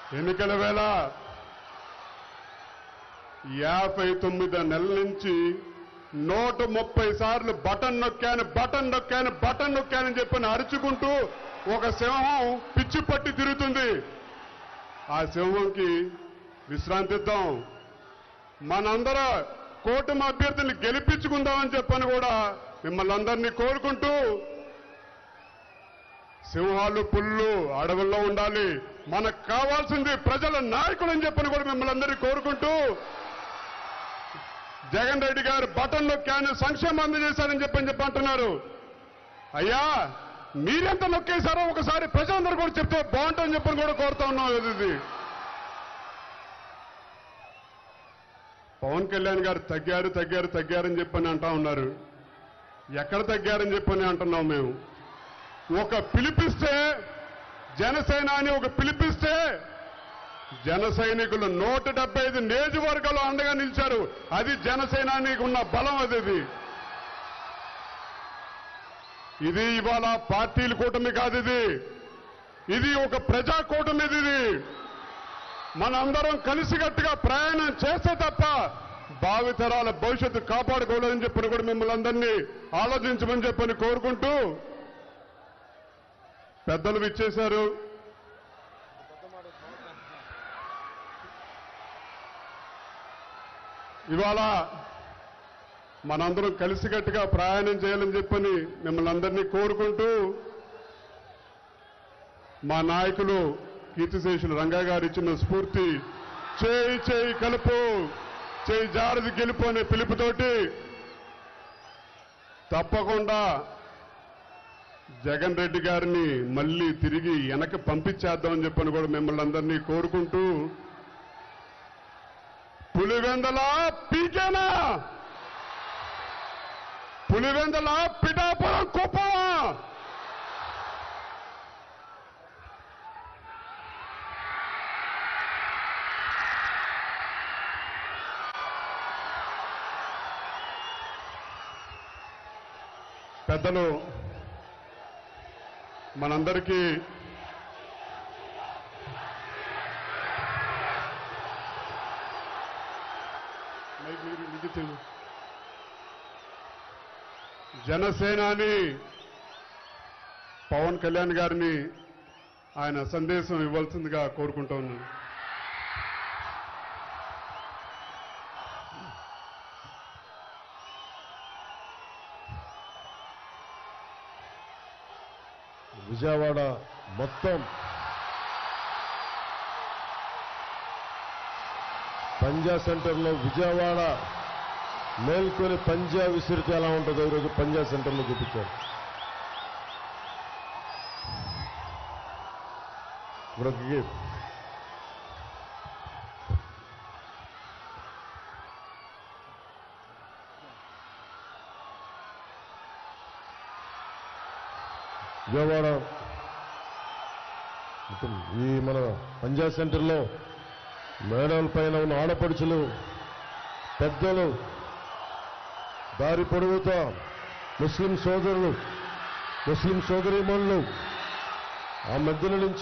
ఎన్నికల వేళ 59 నెలల నుంచి 130 సార్లు బటన్ నొక్కానని చెప్పని అరుచుకుంటూ ఒక సింహం పిచ్చి పట్టి తిరుగుతుంది. ఆ సింహంకి విశ్రాంతి ఇద్దాం. మనందరూ కూటమి అభ్యర్థుల్ని గెలిపించుకుందామని చెప్పని కూడా మిమ్మల్ని అందరినీ కోరుకుంటూ, సింహాలు పుల్లు అడవుల్లో ఉండాలి, మనకు కావాల్సింది ప్రజల నాయకులు అని చెప్పని కూడా మిమ్మల్ని అందరినీ కోరుకుంటూ, జగన్ రెడ్డి గారు బటన్ నొక్కాను సంక్షేమం అందజేశారని చెప్పి అంటున్నారు. అయ్యా మీరెంత నొక్కేశారో ఒకసారి ప్రజలందరూ కూడా చెప్తే బాగుంటుందని చెప్పని కూడా కోరుతా ఉన్నాం. ఇది పవన్ కళ్యాణ్ గారు తగ్గారని చెప్పని అంటా ఉన్నారు. ఎక్కడ తగ్గారని చెప్పని అంటున్నాం మేము. ఒక పిలిపిస్తే జనసేన అని ఒక పిలిపిస్తే జన సైనికులు 175 నియోజకవర్గాలు అండగా నిలిచారు. అది జనసేనానికి ఉన్న బలం. అది ఇది ఇవాళ పార్టీల కూటమి కాదు. ఇది ఒక ప్రజా కూటమి. ఇది మనందరం కలిసికట్టుగా ప్రయాణం చేస్తే తప్ప భావితరాల భవిష్యత్తు కాపాడుకోవాలని చెప్పని కూడా మిమ్మల్ని అందరినీ ఆలోచించమని చెప్పని కోరుకుంటూ, పెద్దలు విచ్చేశారు. ఇవాళ మనందరం కలిసికట్టుగా ప్రయాణం చేయాలని చెప్పని మిమ్మల్ని అందరినీ కోరుకుంటూ, మా నాయకులు కీర్తిశేషులు రంగా గారు ఇచ్చిన స్ఫూర్తి, చేయి కలుపు, చేయి జారది గెలుపు అనే పిలుపుతోటి తప్పకుండా జగన్ రెడ్డి గారిని మళ్ళీ తిరిగి వెనక్కి పంపించేద్దామని చెప్పని కూడా మిమ్మల్ని అందరినీ కోరుకుంటూ, పులివెందల పీకేనా, పులివెందల పిఠాపురం కుప్పమా, పెద్దలు మనందరికీ జనసేనాని పవన్ కళ్యాణ్ గారిని ఆయన సందేశం ఇవ్వాల్సిందిగా కోరుకుంటా ఉన్నాను. విజయవాడ మొత్తం పంజా సెంటర్లో విజయవాడ మేల్కొని పంజా విసిరితే ఎలా ఉంటుందో ఈరోజు పంజా సెంటర్లో చూపించారు. విజయవాడ ఈ మన పంజా సెంటర్లో మేడల పైన ఉన్న ఆడపడుచులు, పెద్దలు, దారి పొడుగుతా ముస్లిం సోదరులు, ముస్లిం సోదరీమణులు ఆ మధ్యలో నుంచి